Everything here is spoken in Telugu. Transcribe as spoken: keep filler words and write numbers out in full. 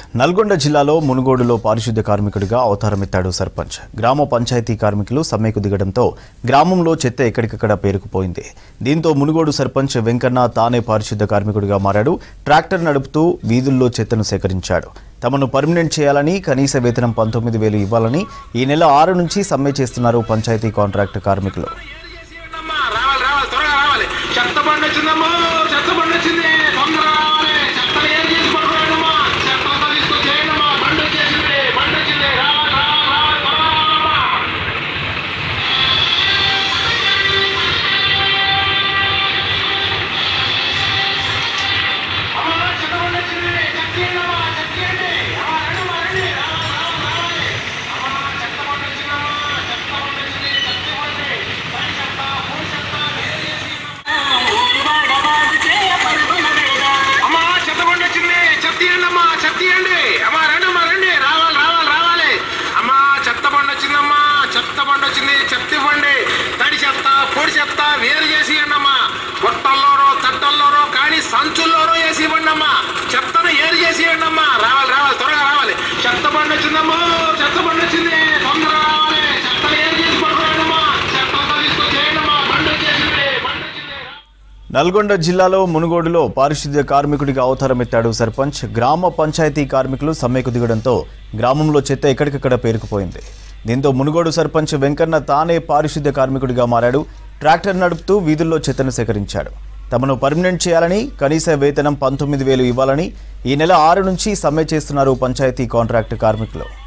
నల్గొండ జిల్లాలో మునుగోడులో పారిశుద్ధ్య కార్మికుడిగా అవతారమెత్తాడు సర్పంచ్. గ్రామ పంచాయతీ కార్మికులు సమ్మెకు దిగడంతో గ్రామంలో చెత్త ఎక్కడికక్కడ పేరుకుపోయింది. దీంతో మునుగోడు సర్పంచ్ వెంకన్న తానే పారిశుద్ధ్య కార్మికుడిగా మారాడు. ట్రాక్టర్ నడుపుతూ వీధుల్లో చెత్తను సేకరించాడు. తమను పర్మనెంట్ చేయాలని, కనీస వేతనం పంతొమ్మిది వేలు ఇవ్వాలని ఈ నెల ఆరు నుంచి సమ్మె చేస్తున్నారు పంచాయతీ కాంట్రాక్ట్ కార్మికులు. తడి చెత్త పొడి చెత్త వేరు చేసి ఇవ్వండమ్మా. గొట్టల్లోనో తట్టల్లోనో కానీ సంచుల్లోనో వేసి ఇవ్వండమ్మా. చెత్తను ఏరు చేసి ఇవ్వండమ్మా. రావాలి రావాలి త్వరగా రావాలి. చెత్త బండి వచ్చిందమ్మా, చెత్త బండి వచ్చింది, తొందరగా రావాలి. చెత్తను ఏరు చేసి పట్టుకోండమ్మా. చెత్తతో తీసుకొచ్చేయండమ్మా. బండి వచ్చేసింది, బండి వచ్చింది. నల్గొండ జిల్లాలో మునుగోడులో పారిశుద్ధ్య కార్మికుడిగా అవతారమెత్తాడు సర్పంచ్. గ్రామ పంచాయతీ కార్మికులు సమ్మెకు దిగడంతో గ్రామంలో చెత్త ఎక్కడికక్కడ పేరుకుపోయింది. దీంతో మునుగోడు సర్పంచ్ వెంకన్న తానే పారిశుద్ధ్య కార్మికుడిగా మారాడు. ట్రాక్టర్ నడుపుతూ వీధుల్లో చెత్తను సేకరించాడు. తమను పర్మనెంట్ చేయాలని, కనీస వేతనం పంతొమ్మిది వేలు ఇవ్వాలని ఈ నెల ఆరు నుంచి సమ్మె చేస్తున్నారు పంచాయతీ కాంట్రాక్ట్ కార్మికులు.